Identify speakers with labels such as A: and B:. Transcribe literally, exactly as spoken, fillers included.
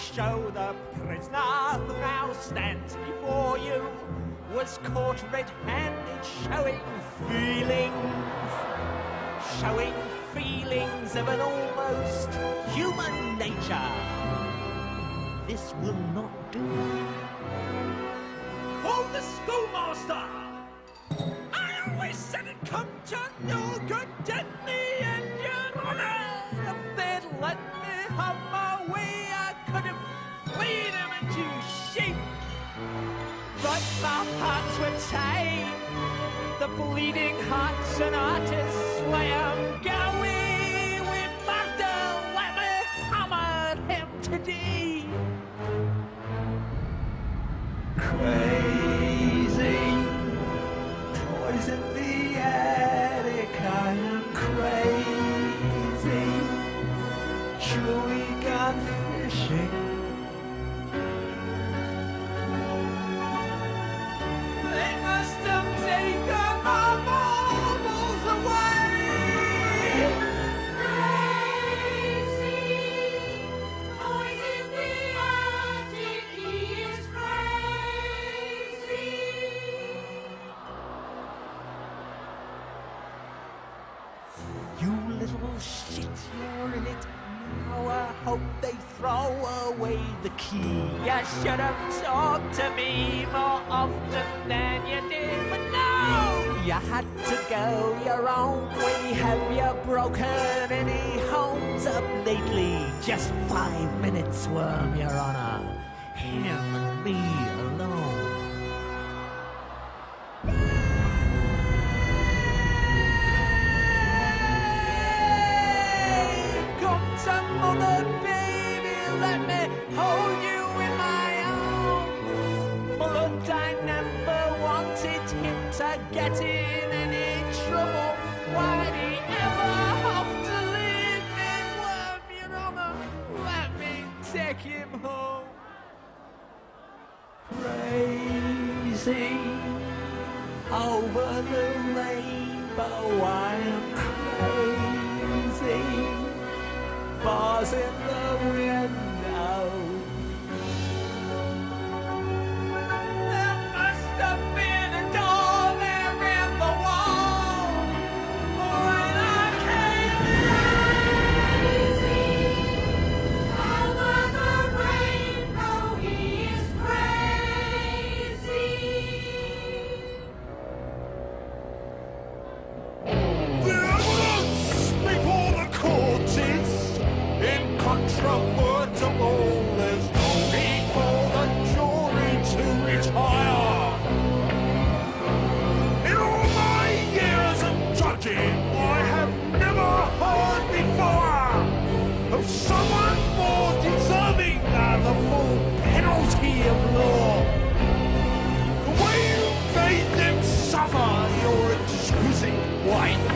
A: show the prisoner who now stands before you was caught red-handed showing feelings, showing feelings of an almost human nature. This will not do. Call the schoolmaster! I always said it come to no good, didn't he? And your honour, if they'd let me have my way, I could have freed him into sheep. But my hearts were tied, the bleeding hearts and artists lay him going. We must have let me hammer him today. Crazy, toys in the attic, I am crazy. True, we gone fishing. They must have taken my marbles away.
B: Crazy, toys in the attic, he is crazy.
A: You little shit, you're in it now. I hope they throw away the key. You should have talked to me more often than you did, but no! You had to go your own way. Have you broken any homes up lately? Just five minutes, Worm, Your Honor. Him and me alone. Come to mother, baby, let me hold you in my arms. Blood, I never wanted him to get in any trouble. Why'd he ever have to leave me? Worm, Your Honor, let me take him home. Crazy, over the rainbow, I am crazy. Bars in the window. There must have been a door there in the wall when I came
B: Crazy, over the rainbow, he is crazy.
A: The evidence before the court is incontrovertible. There's no need for the jury to retire. In all my years of judging, I have never heard before of someone more deserving of the full penalty of law. The way you made them suffer your exquisite wife